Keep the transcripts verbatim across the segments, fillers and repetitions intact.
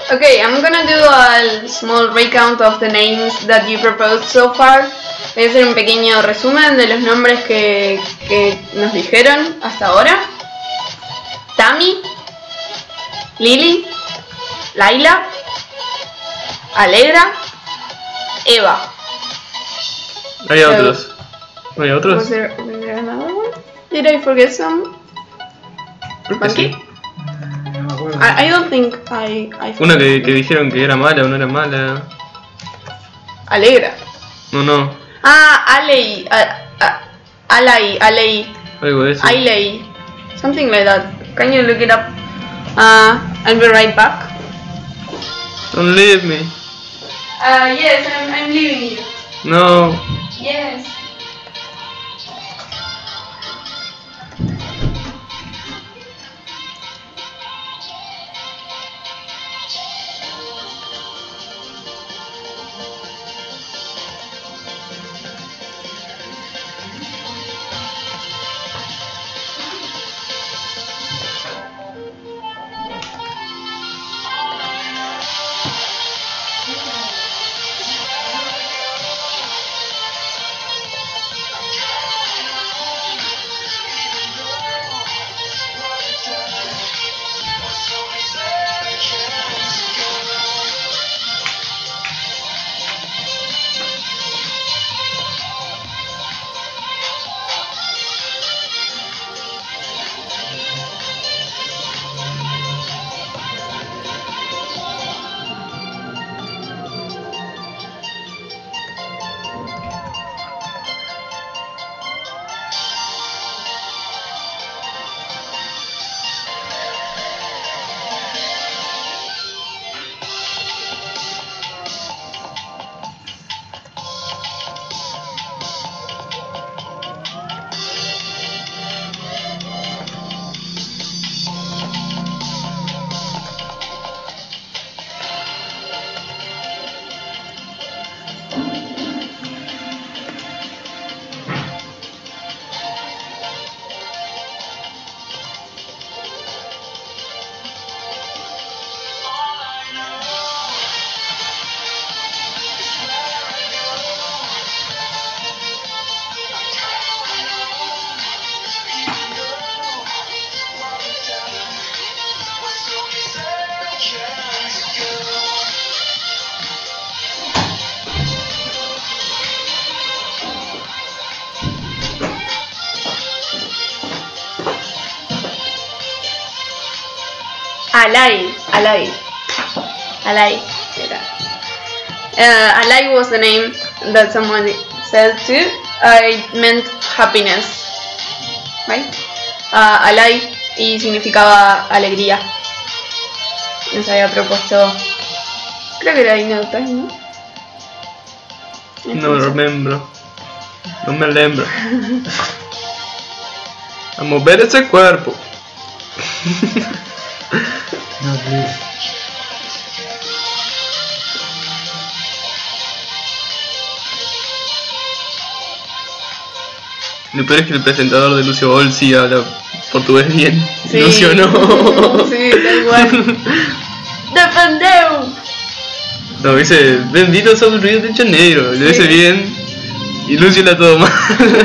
Okay, I'm gonna do a small recount of the names that you proposed so far. Voy a hacer un pequeño resumen de los nombres que, que nos dijeron hasta ahora. Tami, Lily, Laila, Alegra, Eva. Hay so, otros. ¿No hay otros? Was there, was there another one? Did I forget some? Monkey? Sí. I, I don't think I... I Una que, que dijeron que era mala o no era mala. Alegra. No, no. Ah, Alei. Uh, uh, Alai. Alei. Algo de eso. Ailey. Something like that. Can you look it up? Uh, I'll be right back. Don't leave me. Uh, yes, I'm, I'm leaving you. No. Yes. Alai, Alai, Alai. Uh, Alai was the name that someone said too. Uh, it meant happiness, right? Uh, Alai y significaba alegría. Nos había propuesto, creo que era Inautas, ¿no? No me remembro. No me lembro. A mover ese cuerpo. No, please. Lo peor es que el presentador de Lucio Ball sí habla portugués bien. Sí. Lucio no. Sí, da igual. ¡Defendeu! No, dice, benditos a un Río de Janeiro. Lo dice Sí. bien. Y Lucio la todo mal.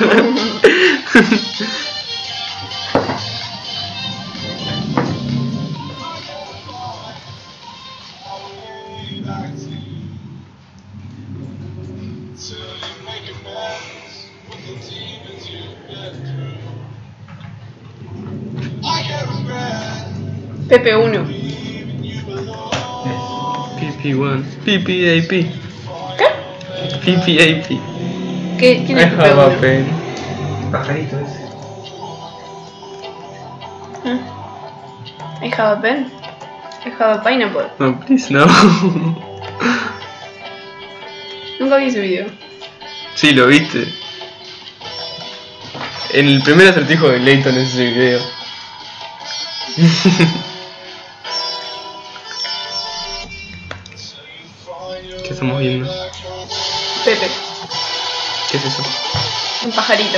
Pepe uno. P P uno. P P A P. ¿Qué? P P A P. ¿Qué? ¿Quién I es Pepe have a uno? pen. Pajarito ese. I have a pen. I have a pineapple. No, please, no. Nunca vi ese video. Sí, lo viste. En el primer acertijo de Layton es ese video. ¿Qué estamos viendo? Pepe, ¿Qué es eso? un pajarito.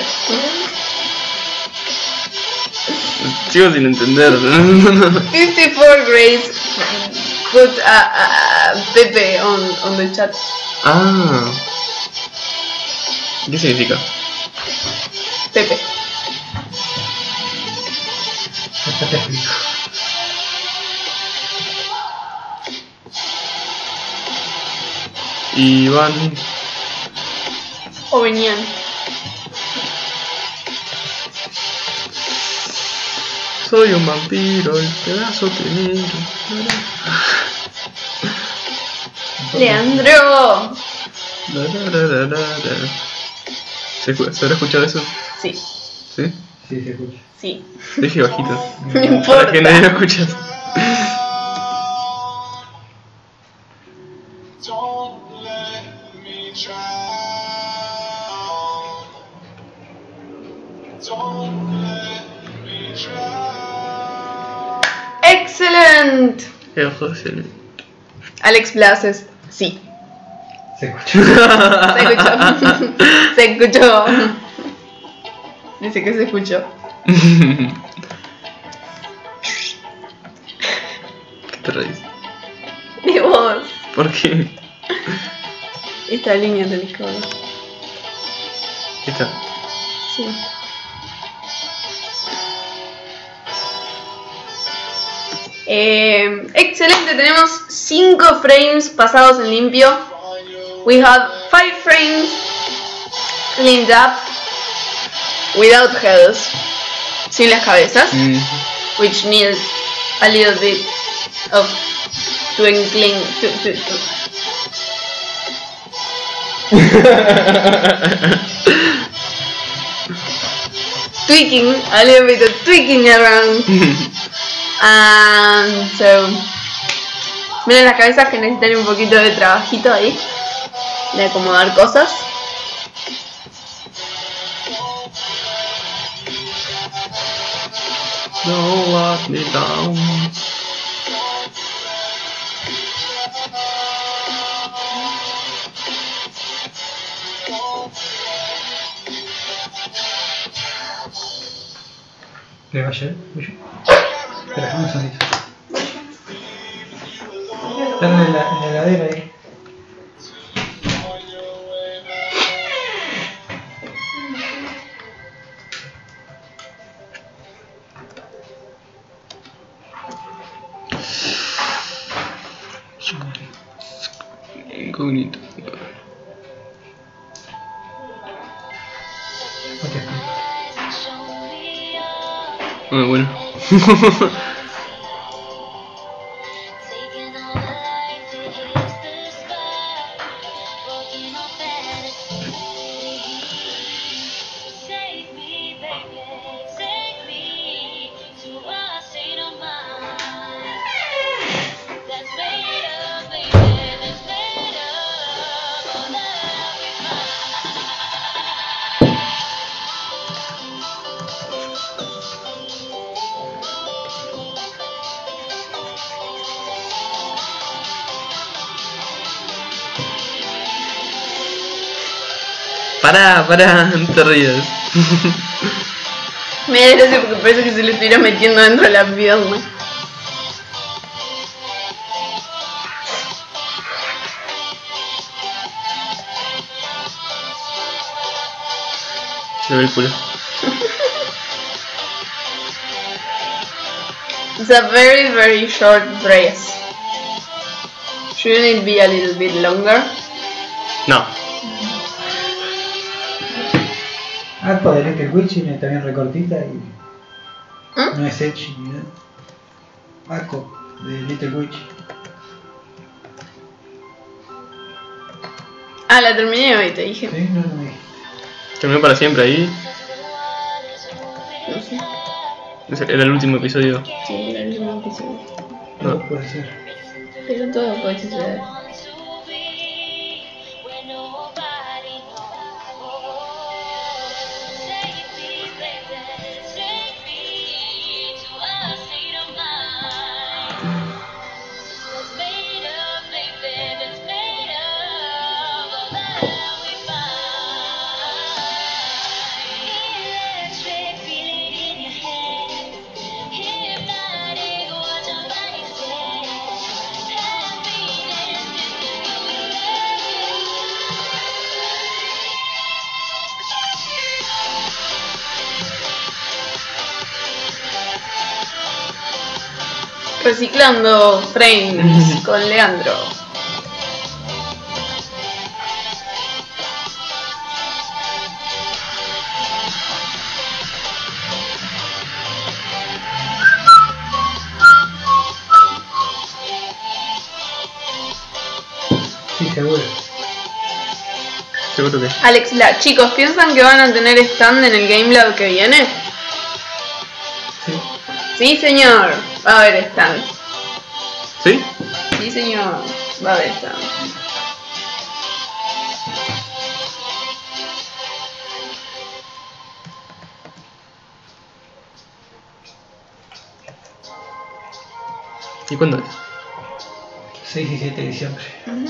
Sigo sin entender. fifty-four grades put a, a, a Pepe on, on the chat. Ah. ¿Qué significa? Pepe. Esto te explico. Y van. O venían. Soy un vampiro, el pedazo que miro. Leandro. La, la, la, la, la, la. ¿Se, escu- ¿Se habrá escuchado eso? Sí, ¿Sí? Sí, se escucha. sí. Dije bajito. No Para importa. que nadie lo escuche. Don't let me drown. Don't let me drown. Excellent. El ojo es el- Alex Blases. Sí. Se escucha. Se escuchó. Se escuchó. Dice que se escuchó. ¿Qué te reís? De vos. ¿Por qué? Esta línea tenés que ver. Esta. Sí. Eh, excelente, tenemos cinco frames pasados en limpio. We have five frames cleaned up without heads, sin las cabezas, Mm. which need a little bit of twinkling, tu, tu, tu. tweaking, a little bit of tweaking around. And so, miren las cabezas que necesitan un poquito de trabajito ahí, de acomodar cosas. Don't let me down. ¿Qué va a ser? ¿Voy yo? Espera, un segundito. Está en la, en la heladera ahí. Incógnito. No te explico. Ah, bueno. Pará, pará, no te rías. Me da gracia porque parece que se le estuviera metiendo dentro de la pierna. Se ve el culo. It's a very very short dress. Shouldn't it be a little bit longer? No. Arpa de Little Witch viene también recortita y ¿Mm? no es edgy ni nada. Arco de Little Witch. Ah, la terminé hoy, te dije. ¿Sí? No, no me dijiste. Terminó para siempre ahí. No sé. Ese era el último episodio. Sí, era el último episodio. No, No. puede ser. Pero todo puede suceder. Reciclando frames con Leandro. Sí, seguro. Seguro que. Alex, la, chicos, ¿piensan que van a tener stand en el Game Lab que viene? Sí. Sí, señor. Va a haber stand. ¿Sí? Sí, señor. Va a haber stand. ¿Y cuándo es? seis y siete de diciembre.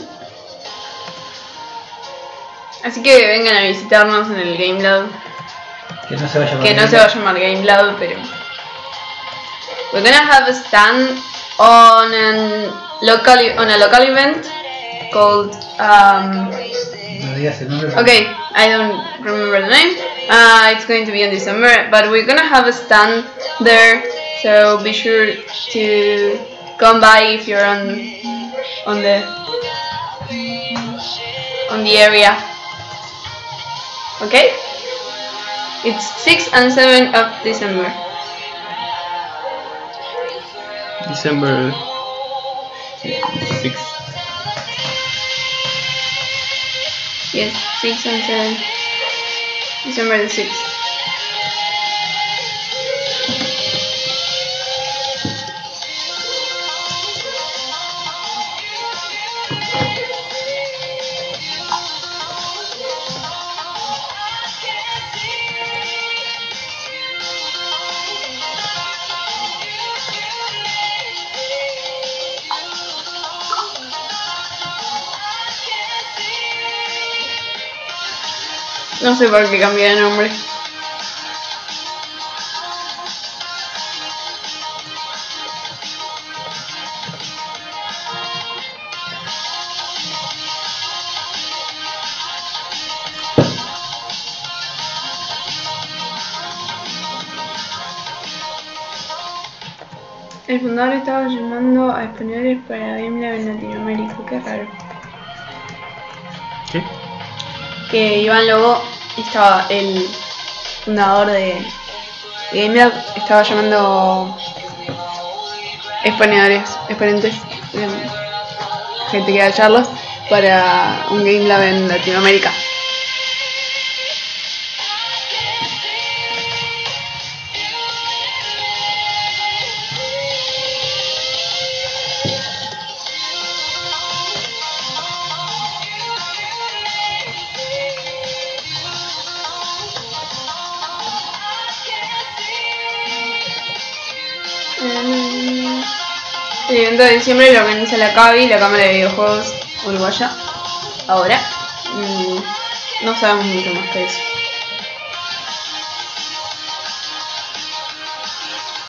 Así que vengan a visitarnos en el Game Lab. Que no se vaya a Que no se va a llamar Game Lab, pero... We're gonna have a stand on an local on a local event called um, No digas el nombre. okay, I don't remember the name. Uh, it's going to be in December, but we're gonna have a stand there, so be sure to come by if you're on on the on the area. Okay? It's sixth and seventh of December. December sixth. Yes, sixth and seventh. December the sixth. No sé por qué cambié de nombre. El fundador estaba llamando a españoles para Game Lab en Latinoamérica, qué raro. ¿Qué? Que Iván Lobo estaba, el fundador de Game Lab, estaba llamando exponedores, exponentes, eh, gente que da charlas para un Game Lab en Latinoamérica. El evento de diciembre lo organiza la CAVI, la Cámara de Videojuegos Uruguaya. Ahora, mm, no sabemos mucho más que eso.